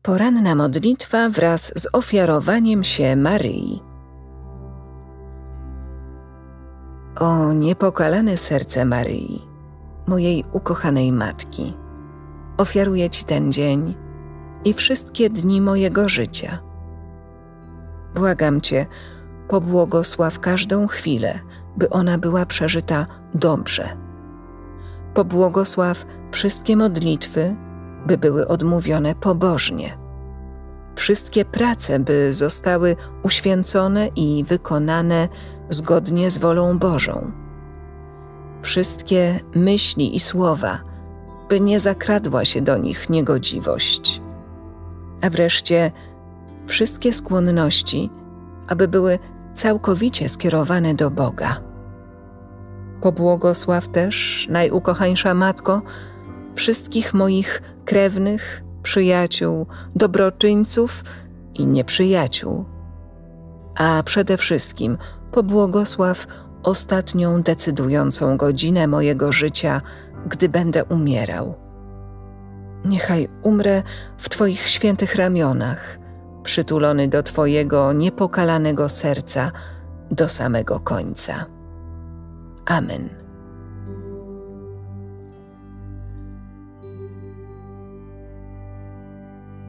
Poranna modlitwa wraz z ofiarowaniem się Maryi. O niepokalane serce Maryi, mojej ukochanej Matki, ofiaruję Ci ten dzień i wszystkie dni mojego życia. Błagam Cię, pobłogosław każdą chwilę, by ona była przeżyta dobrze. Pobłogosław wszystkie modlitwy, by były odmówione pobożnie. Wszystkie prace, by zostały uświęcone i wykonane zgodnie z wolą Bożą. Wszystkie myśli i słowa, by nie zakradła się do nich niegodziwość. A wreszcie wszystkie skłonności, aby były całkowicie skierowane do Boga. Pobłogosław też, najukochańsza Matko, wszystkich moich krewnych, przyjaciół, dobroczyńców i nieprzyjaciół. A przede wszystkim pobłogosław ostatnią decydującą godzinę mojego życia, gdy będę umierał. Niechaj umrę w Twoich świętych ramionach, przytulony do Twojego niepokalanego serca do samego końca. Amen.